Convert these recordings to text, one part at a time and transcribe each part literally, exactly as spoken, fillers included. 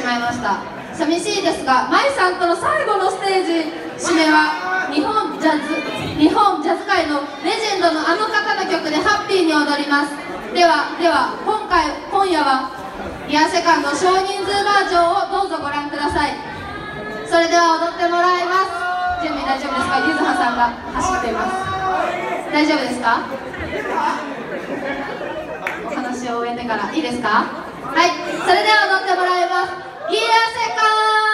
まいました。寂しいですが、マイさんとの最後のステージ締めは日本ジャズ日本ジャズ界のレジェンドのあの方の曲でハッピーに踊ります。ではでは今回今夜はイヤーセカンド少人数バージョンをどうぞご覧ください。それでは踊ってもらいます。準備大丈夫ですか？ゆずはさんが走っています。大丈夫ですか？お話を終えてからいいですか？はい、それでは踊ってもらいます。イヤーセカンド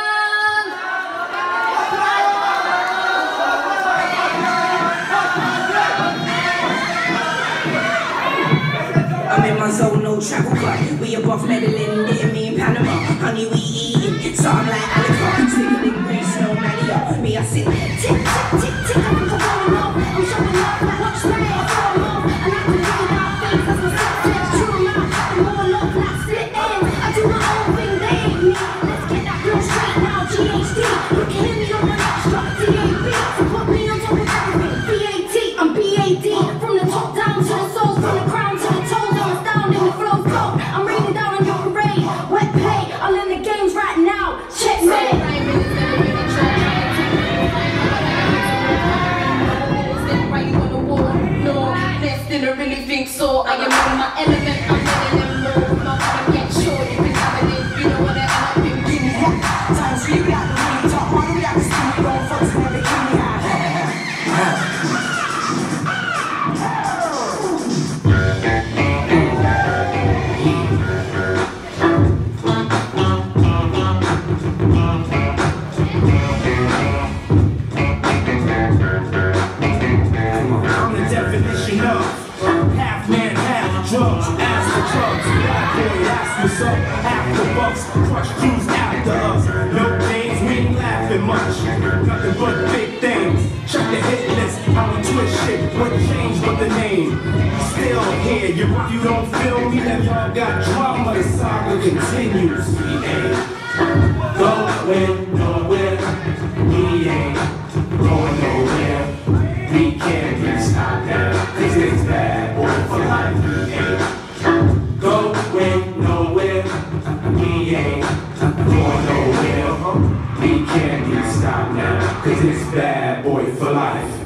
My zone, no travel club. We above Medellin, getting me in Panama. Honey, we eating, so I'm like Alec. Singing in Greece, no Mario. Me, I sit tick, tick, tick, tick. I think I'm going off. I'm showing off like watch my hair fall off. And I can figure out things as my success. True now, I'm more love like split ends. I do my own thing, they ain't me. Let's get that girl straight now. G H D, you can hear me on my extra D A B. So put me on top of everything. B A T, I'm B A D. From the top down to the soles, from the crown to the toes. The flow's cold. I'm raining down on your parade. Wet pay, I'll in the games right now. Checkmate. Why you wanna war? No, less than I really think so. I am in my element. I'm letting them know. Not gonna get sure you can have it. You know what I end up in bikini hat. Times we got the really top. Why do we have to see me going first in a bikini hat? Half man, half drugs, ask for drugs. Black boy, ask what's up. Half the bucks, crush crews after us. No names, we ain't laughing much. Nothing but big things. Check the hit list. I'm a twist shit. What changed but the name? Still here. You, you don't feel me? Then y'all got drama. The saga continues. We ain't going nowhere. We ain't going nowhere. We can't be stopped now, cause it's bad boy for life. We ain't going nowhere. We ain't going nowhere. We can't be stopped now, cause it's bad boy for life.